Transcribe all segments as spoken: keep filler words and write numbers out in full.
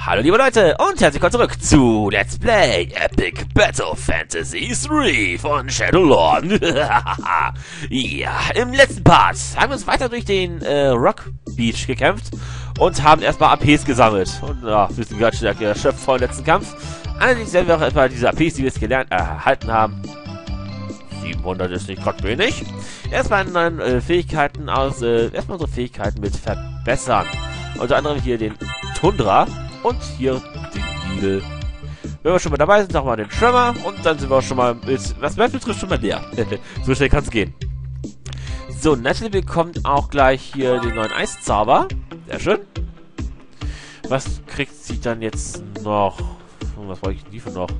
Hallo liebe Leute und herzlich willkommen zurück zu Let's Play Epic Battle Fantasy drei von Shadowlord. Ja, im letzten Part haben wir uns weiter durch den äh, Rock Beach gekämpft und haben erstmal A Ps gesammelt. Und ja, wir sind ganz stark erschöpft vor dem letzten Kampf. Allerdings werden wir auch erstmal diese A Ps, die wir jetzt gelernt, äh, erhalten haben. siebenhundert ist nicht gerade wenig. Erstmal dann äh, Fähigkeiten aus, äh, erstmal unsere Fähigkeiten mit verbessern. Unter anderem hier den Tundra und hier den Needle. Wenn wir schon mal dabei sind, noch mal den Tremor und dann sind wir auch schon mal mit, was Map betrifft, schon mal leer. So schnell kann es gehen. So, Natalie bekommt auch gleich hier den neuen Eiszauber. Sehr schön. Was kriegt sie dann jetzt noch? Was brauche ich denn die für noch?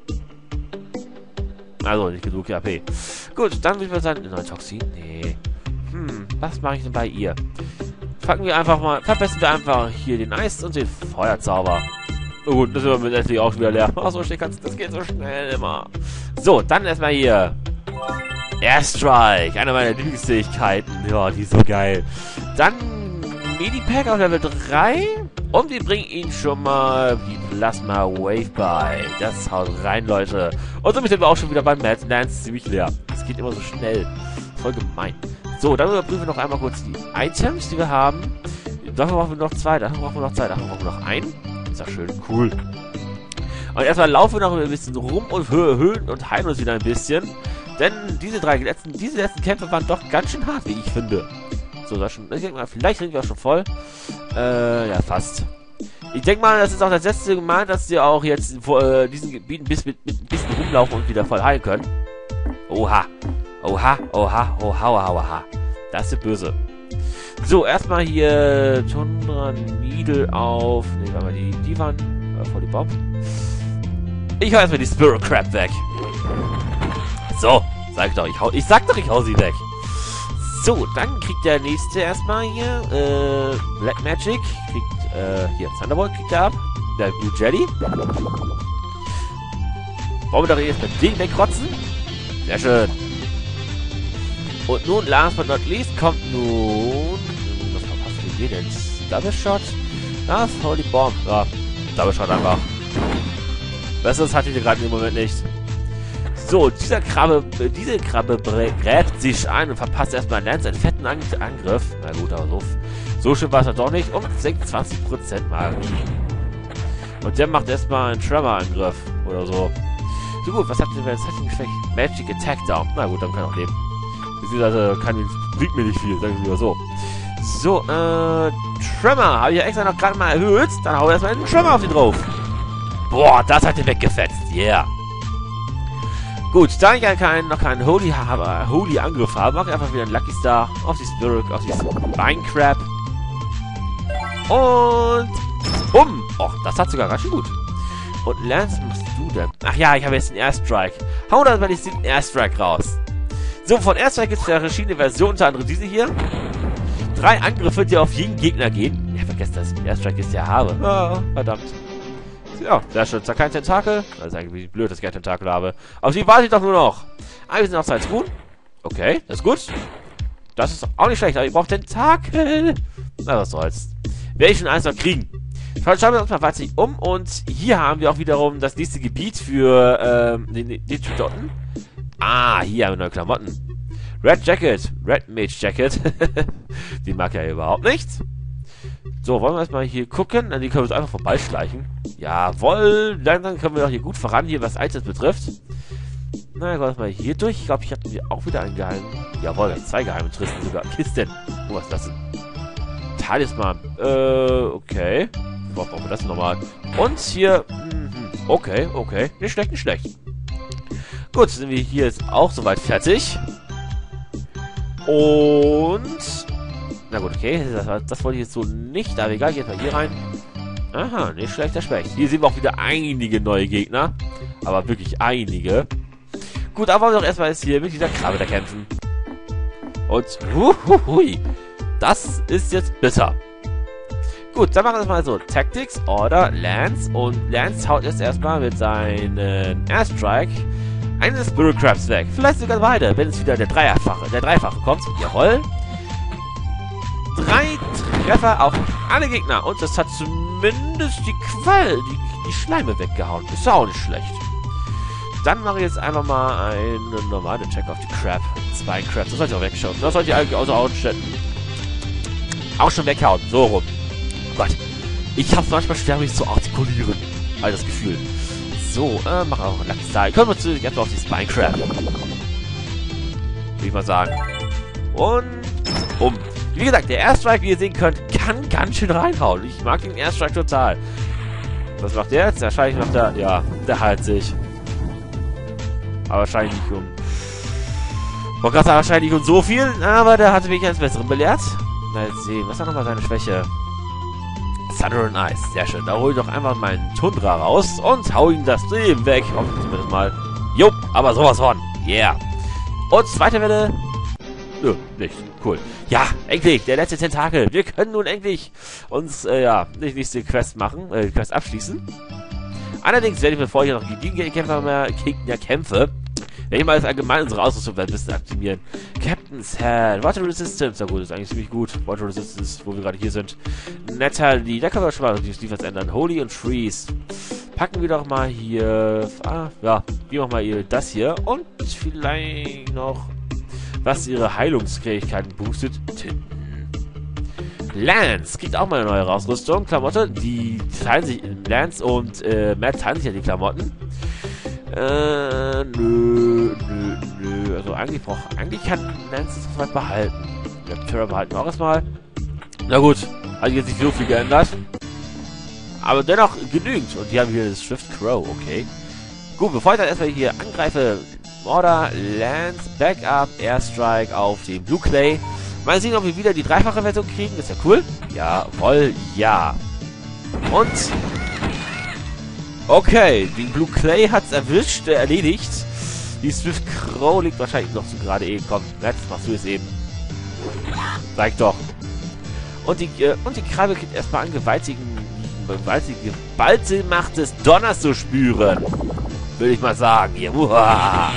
Also, nicht genug A P. Gut, dann würde ich sagen, neue Toxin? Nee. Hm, was mache ich denn bei ihr? Packen wir einfach mal, verbessern wir einfach hier den Eis und den Feuerzauber. Oh gut, das ist letztlich auch wieder leer. Ach so schnell kannst, das geht so schnell immer. So, dann erstmal hier. Airstrike, eine meiner Lieblingsfähigkeiten. Ja, die ist so geil. Dann Medipack auf Level drei. Und wir bringen ihn schon mal die Plasma Wave bei. Das haut rein, Leute. Und somit sind wir auch schon wieder beim Mad Lance ziemlich leer. Das geht immer so schnell. Voll gemein. So, dann überprüfen wir noch einmal kurz die Items, die wir haben. Dafür brauchen wir noch zwei, dafür brauchen wir noch zwei, dafür brauchen wir noch einen. Ist ja schön, cool. Und erstmal laufen wir noch ein bisschen rum und höhen und heilen uns wieder ein bisschen. Denn diese drei letzten, diese letzten Kämpfe waren doch ganz schön hart, wie ich finde. So, das schon, ich denke mal, vielleicht sind wir auch schon voll. Äh, ja, fast. Ich denke mal, das ist auch das letzte Mal, dass wir auch jetzt vor äh, diesen Gebieten bis mit, mit ein bisschen rumlaufen und wieder voll heilen können. Oha. Oha, oha, oha, oha, oha. Das ist böse. So, erstmal hier Tundra Needle auf. Ne, warte mal, die, die waren äh, voll die Bomb. Ich hau erstmal die Spirit Crab weg. So, sag ich doch, ich hau, ich sag doch, ich hau sie weg. So, dann kriegt der nächste erstmal hier, äh, Black Magic. Kriegt, äh, hier, Thunderbolt kriegt er ab. Der Blue Jelly. Wollen wir doch jetzt mit dem wegrotzen? Sehr schön. Und nun, last but not least, kommt nun... Was verpassen wir denn? Double Shot? Das ist Holy Bomb. Ja, Double Shot einfach. Besseres hatte ich gerade im Moment nicht. So, dieser Krabbe, äh, diese Krabbe gräbt sich ein und verpasst erstmal Lance einen fetten Ang Angriff. Na gut, aber so, so schön war es doch nicht. Und senkt zwanzig Prozent Magie. Und der macht erstmal einen Tremor-Angriff. Oder so. So gut, was hat denn jetzt geschwächt? Magic Attack Down. Na gut, dann kann auch leben. Beziehungsweise kann, bringt mir nicht viel, sagen wir lieber so. So, äh, Tremor habe ich ja extra noch gerade mal erhöht. Dann hau ich erstmal einen Tremor auf ihn drauf. Boah, das hat ihn weggefetzt. Yeah. Gut, da ich ja keinen, noch keinen Holy, habe, Holy Angriff habe, mache ich einfach wieder einen Lucky Star auf die Spirit, auf die Spine Crab. Und um. Och, das hat sogar ganz schön gut. Und Lance, was machst du denn? Ach ja, ich habe jetzt den Airstrike. Hau da mal den Airstrike raus. So, von Airstrike gibt es ja verschiedene Versionen, unter anderem diese hier. Drei Angriffe, die auf jeden Gegner gehen. Ja, vergesst das. Airstrike ist ja habe. Ah, verdammt. Ja, sehr schön. Zwar kein Tentakel. Das ist eigentlich blöd, dass ich kein Tentakel habe. Auf die warte ich doch nur noch. Ah, wir sind noch zwei Truhen. Okay, das ist gut. Das ist auch nicht schlecht, aber ich brauche Tentakel. Na, was soll's. Werde ich schon eins noch kriegen. Schauen wir uns mal weiter um. Und hier haben wir auch wiederum das nächste Gebiet für ähm, den, den, den Typ da unten. Ah, hier haben wir neue Klamotten. Red Jacket. Red Mage Jacket. Den mag er ja überhaupt nicht. So, wollen wir erstmal hier gucken. Dann können wir uns einfach vorbeischleichen. Jawohl. Langsam können wir doch hier gut voran, hier was Items betrifft. Na, gehen wir mal hier durch. Ich glaube, ich hatte hier auch wieder einen geheimen. Jawohl, zwei geheime Tristen sogar. Kisten. Oh, was ist das denn? Talisman. Äh, okay. Wo brauchen wir das nochmal? Und hier. Mh, okay, okay. Nicht schlecht, nicht schlecht. Gut, sind wir hier jetzt auch soweit fertig. Und... Na gut, okay. Das, das wollte ich jetzt so nicht. Aber egal, geht mal hier rein. Aha, nicht schlecht, nicht schlecht. Hier sehen wir auch wieder einige neue Gegner. Aber wirklich einige. Gut, aber wollen wir doch erstmal jetzt hier mit dieser Krabbe da kämpfen. Und... Huhuhui. Das ist jetzt bitter. Gut, dann machen wir es mal so. Tactics, Order, Lance. Und Lance haut jetzt erstmal mit seinen Airstrike einen Spirit Crabs weg. Vielleicht sogar beide, wenn es wieder der Dreifache, der Dreifache kommt. Jawohl. Drei Treffer auf alle Gegner. Und das hat zumindest die Qual, die, die Schleime weggehauen. Ist ja auch nicht schlecht. Dann mache ich jetzt einfach mal einen normalen Check auf die Crab. Zwei Crabs. Das sollte ich auch wegschauen. Das sollte ich eigentlich außer Augenständen auch schon weghauen. So rum. Oh Gott. Ich habe manchmal schwer, mich zu artikulieren. All das Gefühl. So, äh, machen wir auch einen Lucky Star. Kommen wir zu, jetzt mal auf die Spine Crab. Würde ich mal sagen. Und um. Wie gesagt, der Airstrike, wie ihr sehen könnt, kann ganz schön reinhauen. Ich mag den Airstrike total. Was macht der jetzt? Wahrscheinlich macht er, ja, der heilt sich. Aber wahrscheinlich nicht um. Man kann sagen, wahrscheinlich um so viel, aber der hatte mich eines Besseren belehrt. Mal sehen, was ist nochmal seine Schwäche? Thunder and Ice, sehr schön. Da hole ich doch einfach meinen Tundra raus und hau ihn das Leben weg. Hoffentlich zumindest mal. Jupp, aber sowas von. Yeah. Und zweite Welle. Nö, nicht. Cool. Ja, endlich, der letzte Tentakel. Wir können nun endlich uns, äh, ja, die nächste Quest machen, äh, Quest abschließen. Allerdings werde ich, bevor ich noch gegen Gegner mehr Gegner kämpfe, werde ich mal das allgemein unsere Ausrüstung ein bisschen aktivieren. Captain's Head, Water Resistance, na gut, ist eigentlich ziemlich gut. Water Resistance, wo wir gerade hier sind. Natalie, da können wir schon mal die Stiefels ändern. Holy und Freeze. Packen wir doch mal hier, ah, ja, wir machen mal hier das hier und vielleicht noch, was ihre Heilungsfähigkeiten boostet. Tinten. Lance kriegt auch mal eine neue Ausrüstung. Klamotte, die teilen sich, Lance und äh, Matt teilen sich ja die Klamotten. Äh, nö, nö, nö. Also eigentlich braucht, eigentlich kann Lance das weit behalten. Der Terror behalten wir auch erstmal. Na gut, hat jetzt nicht so viel geändert. Aber dennoch genügend. Und die haben hier das Swift Crow, okay. Gut, bevor ich dann erstmal hier angreife, Order, Lance, Backup, Airstrike auf den Blue Clay. Mal sehen, ob wir wieder die dreifache Version kriegen. Ist ja cool. Jawohl, ja. Und okay, den Blue Clay hat's erwischt, äh, erledigt. Die Swift Crow liegt wahrscheinlich noch so gerade eben. Komm, jetzt machst du es eben. Sag doch. Und die, äh, und die Krabbe kriegt erstmal an gewaltigen, gewaltige Balzelmacht des Donners zu spüren. Würde ich mal sagen. Hier. Uah.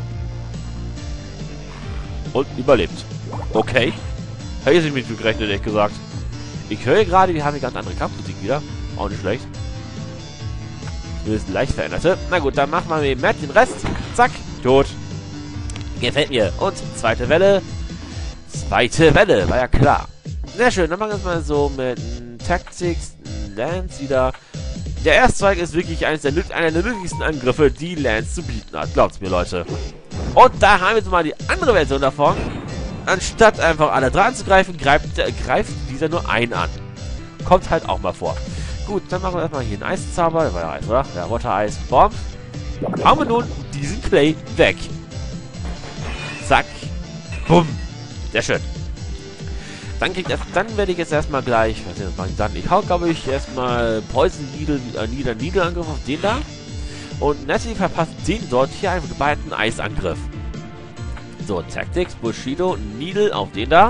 Und überlebt. Okay. Hätte ich nicht mit gerechnet, ehrlich gesagt. Ich höre gerade, die haben eine ganz andere Kampfmusik wieder. Auch nicht schlecht. Wir sind leicht veränderte. Na gut, dann machen wir mit Matt den Rest. Zack, tot. Gefällt mir. Und zweite Welle. Zweite Welle, war ja klar. Sehr schön, dann machen wir es mal so mit Tactics, Lance wieder. Der Erstzweig ist wirklich eines der, einer der nötigsten Angriffe, die Lance zu bieten hat. Glaubt's mir, Leute. Und da haben wir jetzt mal die andere Version davon. Anstatt einfach alle drei anzugreifen, greift, äh, greift dieser nur einen an. Kommt halt auch mal vor. Gut, dann machen wir erstmal hier einen Eiszauber. Der war ja Eis, oder? Ja, Water Eis. Bomb. Haben wir nun diesen Clay weg. Zack. Bumm. Sehr schön. Dann kriegt er, dann werde ich jetzt erstmal gleich, was ich machen dann? Ich hau, glaube ich, erstmal Poison Needle, äh, Needle, Needle Angriff auf den da. Und Natalie verpasst den dort hier einen geballten Eisangriff. So, Tactics, Bushido, Needle auf den da.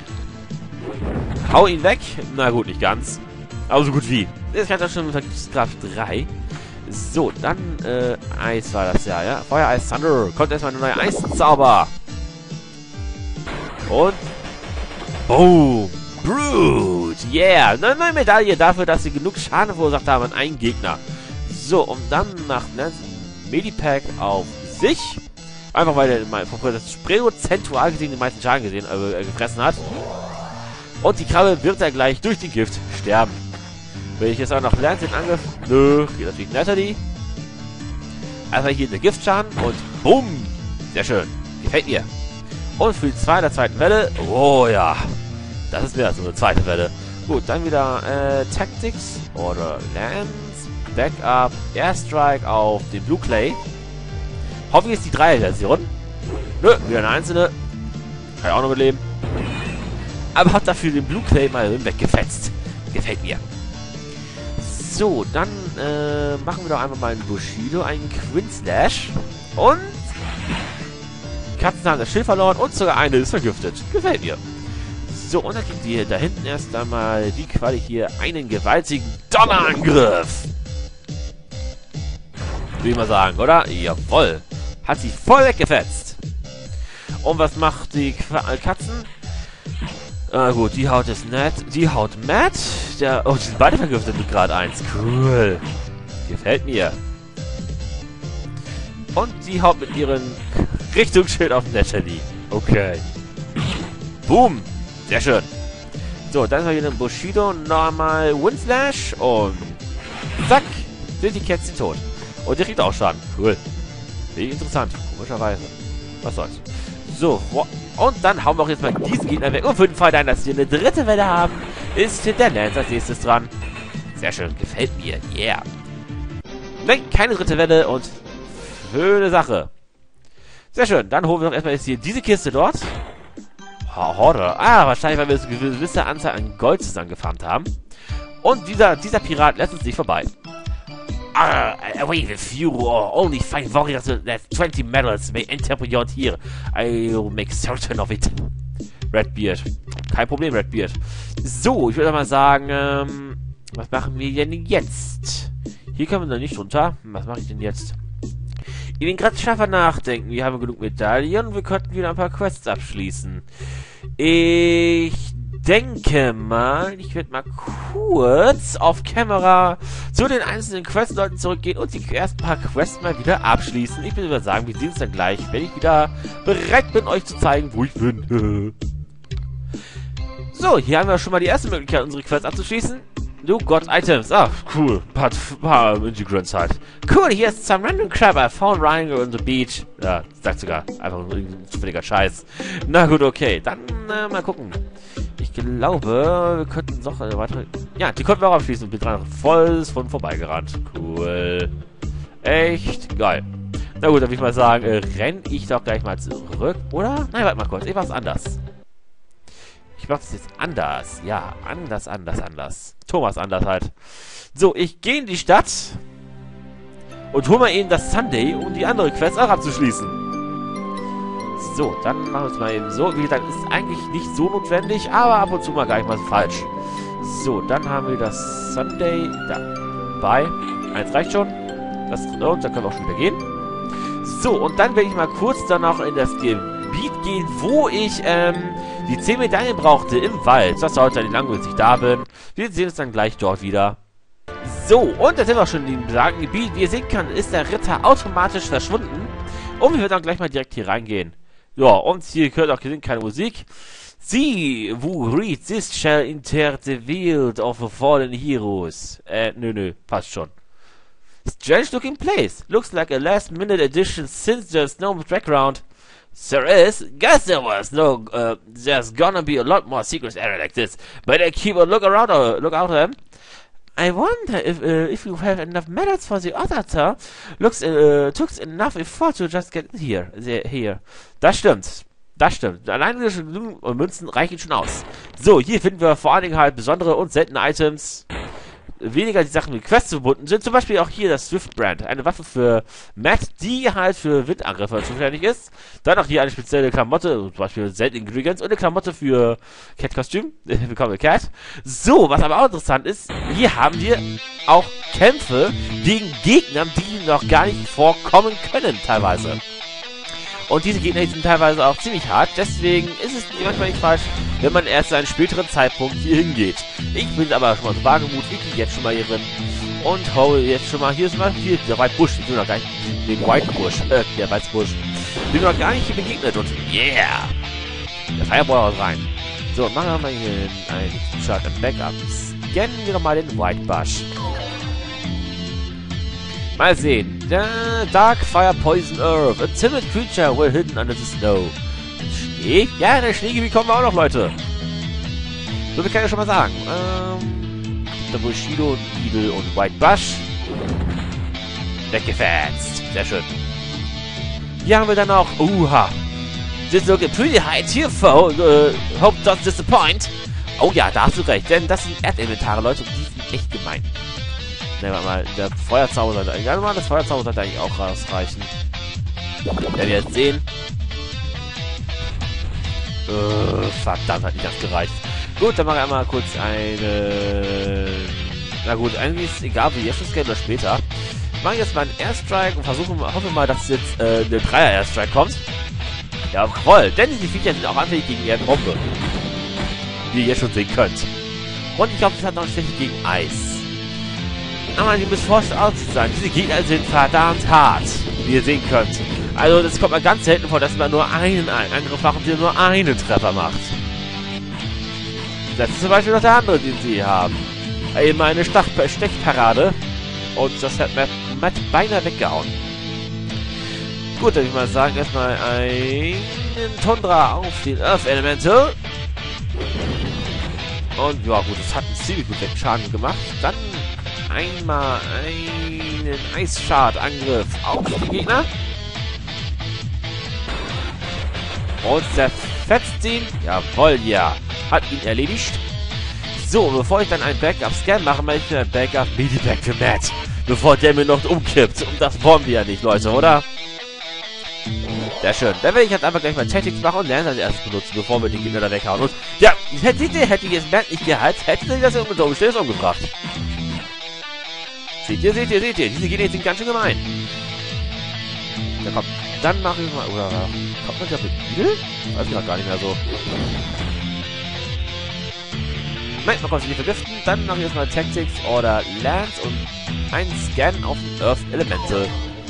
Hau ihn weg. Na gut, nicht ganz. Aber so gut wie. Jetzt kann er schon mit Kraft drei. So, dann, äh, Eis war das ja, ja. Feuer, Eis, Thunder. Kommt erstmal eine neue Eiszauber. Und boom. Brute. Yeah. Eine neue Medaille dafür, dass sie genug Schaden verursacht haben an einen Gegner. So, und dann macht ne, Medipack auf sich. Einfach weil der mal das prozentual gesehen den meisten Schaden gesehen, äh, gefressen hat. Und die Krabbe wird er gleich durch den Gift sterben. Wenn ich jetzt auch noch lerne, den Angriff. Nö, geht natürlich Natalie. Einfach hier eine Giftschaden und bumm. Sehr schön. Gefällt mir. Und für die zwei der zweiten Welle. Oh ja. Das ist mehr so eine zweite Welle. Gut, dann wieder äh, Tactics oder Lance. Backup. Airstrike auf den Blue Clay. Hoffentlich ist die Dreier-Version. Nö, wieder eine einzelne. Kann ich auch noch mitleben. Aber hat dafür den Blue Clay mal weggefetzt. Gefällt mir. So, dann äh, machen wir doch einfach mal einen Bushido, einen Quinslash. Und die Katzen haben das Schild verloren und sogar eine ist vergiftet. Gefällt mir. So, und dann kriegt ihr da hinten erst einmal die Quali hier einen gewaltigen Donnerangriff. Will ich mal sagen, oder? Jawohl. Hat sie voll weggefetzt. Und was macht die Qu Katzen? Ah gut, die Haut ist nett. Die Haut Matt. Der, oh, die sind beide vergiftet mit Grad eins. Cool. Gefällt mir. Und die haut mit ihrem Richtungsschild auf Natalie. Okay. Boom. Sehr schön. So, dann haben wir hier einen Bushido, normal Windslash und zack, sind die Kätzchen tot. Und der kriegt auch Schaden. Cool. Wie interessant. Komischerweise. Was soll's. So, und dann hauen wir auch jetzt mal diesen Gegner weg. Und für den Fall dann, dass wir eine dritte Welle haben, ist der Lance als nächstes dran. Sehr schön. Gefällt mir. Yeah. Nein, keine dritte Welle und schöne Sache. Sehr schön. Dann holen wir noch erstmal jetzt hier diese Kiste dort. Horde. Ah, wahrscheinlich, weil wir eine gewisse Anzahl an Gold zusammengefarmt haben. Und dieser, dieser Pirat lässt uns nicht vorbei. Ah, away with you, or only five warriors that twenty medals may enter beyond here. I'll make certain of it. Redbeard. Kein Problem, Redbeard. So, ich würde mal sagen, ähm, was machen wir denn jetzt? Hier können wir noch nicht runter. Was mache ich denn jetzt? Ich bin gerade schaffer nachdenken. Wir haben genug Medaillen und wir könnten wieder ein paar Quests abschließen. Ich denke mal, ich werde mal kurz auf Kamera zu den einzelnen Questleuten zurückgehen und die ersten paar Quests mal wieder abschließen. Ich würde sagen, wir sehen uns dann gleich, wenn ich wieder bereit bin, euch zu zeigen, wo ich bin. So, hier haben wir schon mal die erste Möglichkeit, unsere Quests abzuschließen. Du got items. Ah, cool. Paar, paar Integrants halt. Cool, hier ist some random crap I found lying on the beach. Ja, sagt sogar. Einfach ein zufälliger Scheiß. Na gut, okay. Dann äh, mal gucken. Ich glaube, wir könnten noch eine weitere... Ja, die konnten wir auch abschließen. Bin dran voll von vorbeigerannt. Cool. Echt geil. Na gut, dann würde ich mal sagen, äh, renne ich doch gleich mal zurück. Oder? Nein, warte mal kurz. Ich mach's anders. Ich mach das jetzt anders. Ja, anders, anders, anders. Thomas anders halt. So, ich gehe in die Stadt und hol mal eben das Sunday, um die andere Quest auch abzuschließen. So, dann machen wir es mal eben so. Wie gesagt, ist eigentlich nicht so notwendig, aber ab und zu mal gar nicht mal so falsch. So, dann haben wir das Sunday dabei. Eins reicht schon. Das, und dann können wir auch schon wieder gehen. So, und dann werde ich mal kurz danach in das Gebiet gehen, wo ich, ähm, die zehn Medaillen brauchte im Wald. Das dauert dann nicht lange, bis ich da bin. Wir sehen uns dann gleich dort wieder. So, und da sind wir auch schon in dem besagten Gebiet. Wie ihr sehen könnt, ist der Ritter automatisch verschwunden. Und wir werden dann gleich mal direkt hier reingehen. Ja, und hier gehört auch keine Musik. See, who reads this shall enter the field of the fallen heroes. Äh, nö, nö, passt schon. Strange looking place. Looks like a last minute addition since there's no background. There is. Guess there was no. Uh, there's gonna be a lot more secrets area like this. But I keep a look around. Uh, look out them. I wonder if uh, if you have enough medals for the other town. Looks uh, took enough effort to just get here. The, here. Das stimmt. Das stimmt. Allein diese Münzen reichen schon aus. So, hier finden wir vor allen Dingen halt besondere und seltene Items. Weniger die Sachen mit Quests verbunden sind. Zum Beispiel auch hier das Swift Brand. Eine Waffe für Matt, die halt für Windangriffe zuständig ist. Dann auch hier eine spezielle Klamotte, zum Beispiel seltene Ingredients und eine Klamotte für Cat-Kostüm. Willkommen, Cat. So, was aber auch interessant ist, hier haben wir auch Kämpfe gegen Gegner, die noch gar nicht vorkommen können, teilweise. Und diese Gegner sind teilweise auch ziemlich hart, deswegen ist es manchmal nicht falsch, wenn man erst zu einem späteren Zeitpunkt hier hingeht. Ich bin aber schon mal so wagemut, ich bin jetzt schon mal hier drin und hole jetzt schon mal, hier ist mal hier der White Bush, ich bin noch gar nicht, den White Bush, äh, der White Bush, bin noch gar nicht hier begegnet und yeah, der Fireball haut rein. So, machen wir mal hier einen Shot im Backup, scannen wir nochmal den White Bush. Mal sehen. Dark Fire Poison Earth. A timid creature well hidden under the snow. Schnee? Ja, in der Schneegebiet kommen wir auch noch, Leute. So viel kann ich ja schon mal sagen. Ähm, der Bushido, Evil und White Bush. Weggefetzt. Sehr schön. Hier haben wir dann noch... Uha. This looking pretty high tier foe. Uh, hope doesn't disappoint. Oh ja, da hast du recht. Denn das sind Erdinventare, Leute. Und die sind echt gemein. Ne, warte mal, der Feuerzauber sollte eigentlich, ja, mal, das Feuerzauber sollte eigentlich auch rausreichen. Werden wir jetzt sehen. Äh, verdammt, hat nicht das gereicht. Gut, dann machen wir einmal kurz eine... Na gut, eigentlich ist es egal, wie jetzt das Game oder später. Wir machen jetzt mal einen Airstrike und versuchen, hoffen mal, dass jetzt äh, eine Dreier-Airstrike kommt. Jawohl, denn diese Viecher sind auch anfällig gegen Erdbombe. wie ihr jetzt schon sehen könnt. Und ich glaube, es hat noch Schwäche gegen Eis. Aber ihr müsst vorstellen, aus zu sein. Diese Gegner sind verdammt hart, wie ihr sehen könnt. Also, das kommt mal ganz selten vor, dass man nur einen Angriff macht und der nur einen Treffer macht. Das ist zum Beispiel noch der andere, den sie haben. Eben eine Stach Stechparade. Und das hat Matt, Matt beinahe weggehauen. Gut, dann würde ich mal sagen, erstmal einen Tundra auf den Earth Elemental. Und ja gut, das hat einen ziemlich gut Schaden gemacht. Dann einmal einen Eisschad-Angriff auf die Gegner. Und zerfetzt ihn. Jawohl, ja. Hat ihn erledigt. So, bevor ich dann einen Backup-Scan mache, mache ich einen Backup-Medipack für Matt. Bevor der mir noch umkippt. Und das wollen wir ja nicht, Leute, oder? Sehr schön. Dann werde ich jetzt einfach gleich mal Tactics machen und Lance als erstes benutzen, bevor wir die Gegner da weghauen. Und ja, hätte ihr, hätte ich jetzt Matt nicht geheilt, hätte sie das unter Umständen umgebracht. Seht ihr, seht ihr, seht ihr. Diese Gegner sind ganz schön gemein. Ja, komm. Dann mache ich mal, oder kommt man da mit Idel? Weiß ich gar nicht mehr so. Nein, man konnte sie nicht vergiften. Dann mache ich jetzt mal Tactics oder Lance und einen Scan auf den Earth Elemental.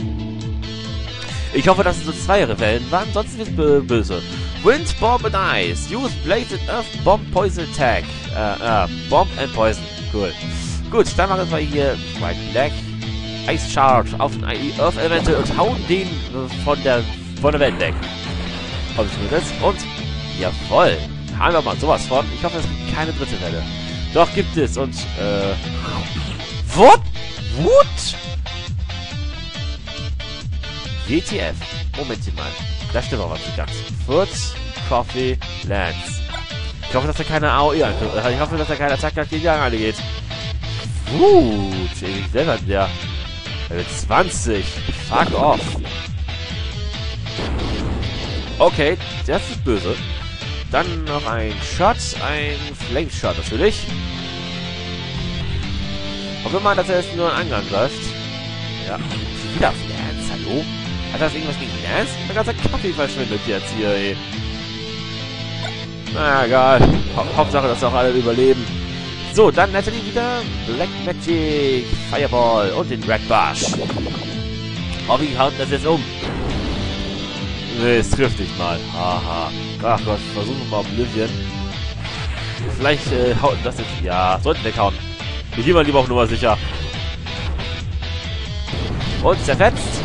Ich hoffe, dass es so zwei Rebellen waren, sonst wird es böse. Wind, Bomb and Ice. Use Blazed Earth Bomb Poison Attack. Äh, äh, Bomb and Poison. Cool. Gut, dann machen wir hier White Black. Ice Charge auf den Earth Elemental und hauen den von der, von der Welt weg. Und jawohl. Haben wir mal sowas von. Ich hoffe, es gibt keine dritte Welle. Doch, gibt es. Und, äh... What? What? W T F. Moment mal. Da stimmt auch was nicht ganz. Furz, Coffee, Lance. Ich hoffe, dass er keine A O E ankommt. Ich hoffe, dass er keine Attacke gegen die alle geht. Gut. Ich selber der. Level zwanzig. Fuck off. Okay, das ist böse. Dann noch ein Shot, ein Flame Shot natürlich. Hoffen wir mal, dass er jetzt nur einen Angang läuft. Ja, wieder auf Lance, hallo? Hat das irgendwas gegen Lance? Der ganze Kaffee verschwindet jetzt hier, ey. Na egal. Ha Hauptsache, dass auch alle überleben. So, dann Natalie wieder. Black Magic, Fireball und den Red Bash. Oh, wie haut das jetzt um? Nee, es trifft dich mal. Haha. Ach Gott, versuchen wir mal Oblivion. Vielleicht äh, haut das jetzt. Ja, sollten weghauen. Wir gehen mal lieber auf Nummer sicher. Und zerfetzt.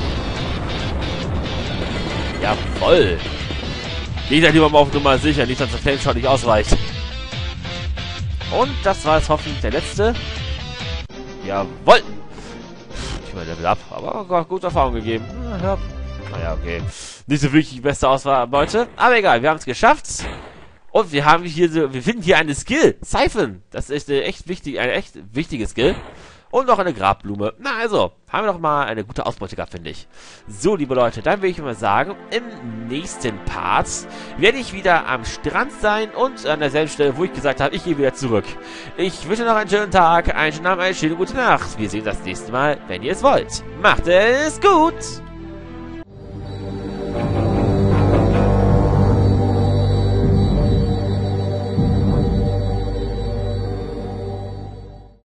Jawoll. Geht ja lieber mal auf Nummer sicher, nicht, dass der Flame Shot nicht ausweicht. Und das war jetzt hoffentlich der letzte. Jawoll. Ich meine, Level up, aber oh Gott, gute Erfahrung gegeben. Ja. Naja, okay. Nicht so wirklich die beste Auswahlbeute. Aber egal, wir haben es geschafft. Und wir haben hier so, wir finden hier eine Skill. Siphon. Das ist eine echt wichtig, eine echt wichtige Skill. Und noch eine Grabblume. Na also, haben wir doch mal eine gute Ausbeute gehabt, finde ich. So, liebe Leute, dann will ich mal sagen, im nächsten Part werde ich wieder am Strand sein und an derselben Stelle, wo ich gesagt habe, ich gehe wieder zurück. Ich wünsche noch einen schönen Tag, einen schönen Abend, eine schöne gute Nacht. Wir sehen uns das nächste Mal, wenn ihr es wollt. Macht es gut!